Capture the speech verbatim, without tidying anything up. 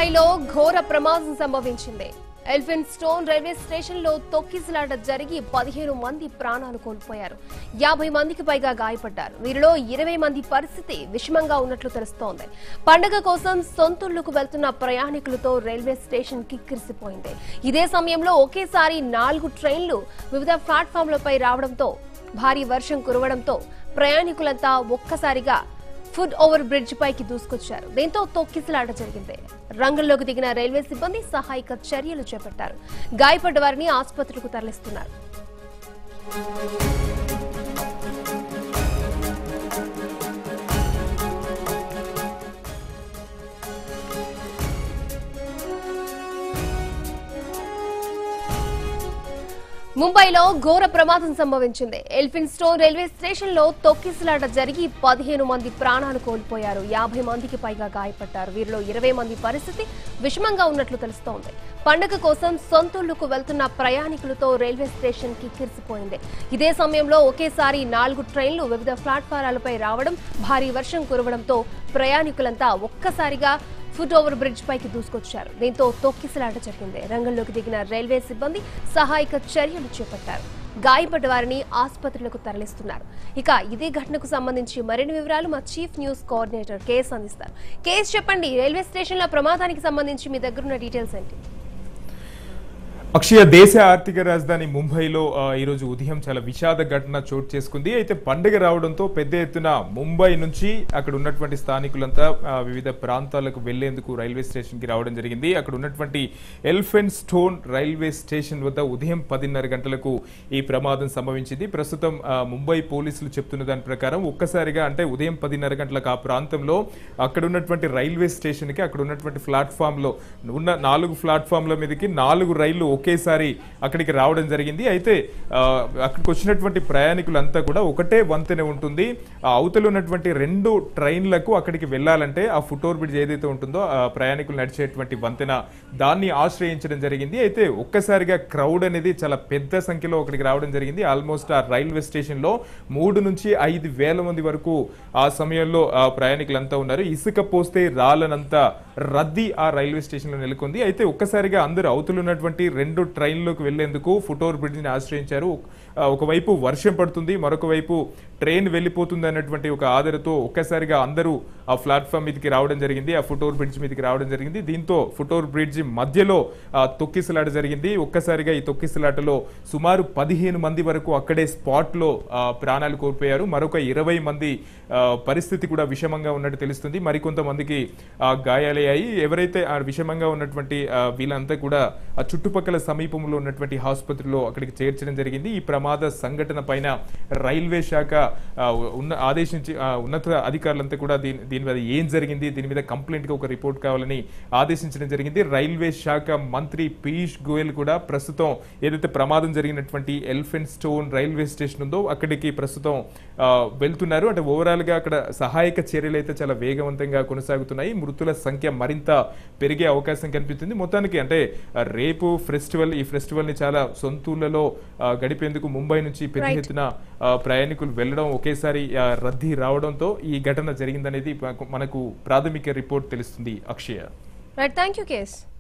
ముంబైలో ఘోర ప్రమాదం సంభవించింది. ఎల్ఫిన్స్టోన్ రైల్వే స్టేషన్లో తొక్కిసలాట జరిగి పదిహేను మంది ప్రాణాలు కోల్పోయారు. యాభై మందికి పైగా గాయపడ్డారు. వీరిలో ఇరవై మంది పరిస్థితి విషమంగా ఉన్నట్లు తెలుస్తోంది. పండుగ కోసం సొంతూళ్లకు వెళ్తున్న ప్రయాణికులతో రైల్వే స్టేషన్ కిక్కిరిసిపోయింది. ఇదే సమయంలో ఒకేసారి నాలుగు ట్రైన్లు వివిధ ప్లాట్ఫామ్లపై రావడంతో భారీ వర్షం కురవడంతో ప్రయాణికులంతా ఒక్కసారిగా ఫుట్ ఓవర్ బ్రిడ్జ్ పైకి దూసుకొచ్చారు. దీంతో తొక్కిసలాట జరిగింది. రంగంలోకి దిగిన రైల్వే సిబ్బంది సహాయక చర్యలు చేపట్టారు. గాయపడ్డ వారిని ఆసుపత్రులకు తరలిస్తున్నారు. ముంబైలో ఘోర ప్రమాదం సంభవించింది. ఎల్ఫిన్స్టోన్ రైల్వే స్టేషన్ లో తొక్కిసలాట జరిగి పదిహేను మంది ప్రాణాలు కోల్పోయారు. యాభై మందికి పైగా గాయపడ్డారు. వీరిలో ఇరవై మంది పరిస్థితి విషమంగా ఉన్నట్లు తెలుస్తోంది. పండుగ కోసం సొంతూళ్లకు వెళ్తున్న ప్రయాణికులతో రైల్వే స్టేషన్ కిక్కిరిసిపోయింది. ఇదే సమయంలో ఒకేసారి నాలుగు ట్రైన్లు వివిధ ప్లాట్ఫారాలపై రావడం, భారీ వర్షం కురవడంతో ప్రయాణికులంతా ఒక్కసారిగా ఫుట్ ఓవర్ బ్రిడ్జ్ పైకి దూసుకొచ్చారు. దీంతో తొక్కిసలాట జరిగింది. రంగంలోకి దిగిన రైల్వే సిబ్బంది సహాయక చర్యలు చేపట్టారు. గాయపడ్డ వారిని ఆసుపత్రులకు తరలిస్తున్నారు. ఇక ఇదే ఘటనకు సంబంధించి మరిన్ని వివరాలు మా చీఫ్ న్యూస్ కోఆర్డినేటర్ కేఎస్ అందిస్తారు. కేఎస్, చెప్పండి, రైల్వే స్టేషన్ల ప్రమాదానికి సంబంధించి మీ దగ్గరున్న డీటెయిల్స్ ఏంటి? అక్షయ, దేశ ఆర్థిక రాజధాని ముంబైలో ఈరోజు ఉదయం చాలా విషాద ఘటన చోటు చేసుకుంది. అయితే పండుగ రావడంతో పెద్ద ఎత్తున ముంబై నుంచి అక్కడ ఉన్నటువంటి స్థానికులంతా వివిధ ప్రాంతాలకు వెళ్లేందుకు రైల్వే స్టేషన్ కి రావడం జరిగింది. అక్కడ ఉన్నటువంటి ఎల్ఫిన్స్టోన్ రైల్వే స్టేషన్ వద్ద ఉదయం పదిన్నర గంటలకు ఈ ప్రమాదం సంభవించింది. ప్రస్తుతం ముంబై పోలీసులు చెప్తున్న దాని ప్రకారం ఒక్కసారిగా అంటే ఉదయం పదిన్నర గంటలకు ఆ ప్రాంతంలో అక్కడ ఉన్నటువంటి రైల్వే స్టేషన్ కి అక్కడ ఉన్నటువంటి ప్లాట్ఫామ్ లో ఉన్న నాలుగు ప్లాట్ఫామ్ల మీదకి నాలుగు రైళ్లు ఒకేసారి అక్కడికి రావడం జరిగింది. అయితే అక్కడికి వచ్చినటువంటి ప్రయాణికులంతా కూడా ఒకటే వంతెన ఉంటుంది. అవతల ఉన్నటువంటి రెండు ట్రైన్లకు అక్కడికి వెళ్ళాలంటే ఆ ఫుట్ ఓవర్ బ్రిడ్జ్ ఏదైతే ఉంటుందో ఆ ప్రయాణికులు నడిచేటువంటి వంతెన దాన్ని ఆశ్రయించడం జరిగింది. అయితే ఒక్కసారిగా క్రౌడ్ అనేది చాలా పెద్ద సంఖ్యలో అక్కడికి రావడం జరిగింది. ఆల్మోస్ట్ ఆ రైల్వే స్టేషన్ లో మూడు నుంచి ఐదు వేల మంది వరకు ఆ సమయంలో ఆ ప్రయాణికులంతా ఉన్నారు. ఇసుక పోస్తే రాలనంత రద్దీ ఆ రైల్వే స్టేషన్ లో నెలకొంది. అయితే ఒక్కసారిగా అందరూ అవతల ఉన్నటువంటి రెండు ట్రైన్లోకి వెళ్లేందుకు ఫుట్ ఓవర్ బ్రిడ్జ్ ని ఆశ్రయించారు. ఒకవైపు వర్షం పడుతుంది, మరొక వైపు ట్రైన్ వెళ్ళిపోతుంది అన్నటువంటి ఒక ఆదరతో ఒక్కసారిగా అందరూ ఆ ప్లాట్ఫామ్ మీదకి రావడం జరిగింది. ఆ ఫుట్ ఓవర్ బ్రిడ్జ్ మీదకి రావడం జరిగింది. దీంతో ఫుట్ ఓవర్ బ్రిడ్జ్ మధ్యలో తొక్కిసలాట జరిగింది. ఒక్కసారిగా ఈ తొక్కిసలాటలో సుమారు పదిహేను మంది వరకు అక్కడే స్పాట్ లో ప్రాణాలు కోల్పోయారు. మరొక ఇరవై మంది పరిస్థితి కూడా విషమంగా ఉన్నట్టు తెలుస్తుంది. మరికొంతమందికి గాయాలయ్యాయి. ఎవరైతే ఆ విషమంగా ఉన్నటువంటి వీళ్ళంతా కూడా ఆ చుట్టుపక్కల సమీపంలో ఉన్నటువంటి ఆసుపత్రిలో అక్కడికి చేర్చడం జరిగింది. ఈ ప్రమాద సంఘటన పైన రైల్వే శాఖ ఉన్న ఆదేశించి ఉన్నత అధికారులంతా కూడా దీని దీని మీద ఏం జరిగింది, దీని మీద కంప్లైంట్ గా ఒక రిపోర్ట్ కావాలని ఆదేశించడం జరిగింది. రైల్వే శాఖ మంత్రి పీయూష్ గోయల్ కూడా ప్రస్తుతం ఏదైతే ప్రమాదం జరిగినటువంటి ఎల్ఫిన్స్టోన్ రైల్వే స్టేషన్ ఉందో అక్కడికి ప్రస్తుతం వెళ్తున్నారు. అంటే ఓవరాల్ గా అక్కడ సహాయక చర్యలు అయితే చాలా వేగవంతంగా కొనసాగుతున్నాయి. మృతుల సంఖ్య మరింత పెరిగే అవకాశం కనిపిస్తుంది. మొత్తానికి అంటే రేపు ఫెస్టివల్ ఈ ఫెస్టివల్ ని చాలా సొంతూళ్లలో గడిపేందుకు ముంబై నుంచి పెద్ద ఎత్తున ప్రయాణికులు వెళ్లడం, ఒకేసారి రద్దీ రావడంతో ఈ ఘటన జరిగిందనేది మనకు ప్రాథమిక రిపోర్ట్ తెలుస్తుంది. Akshaya, right, thank you KS.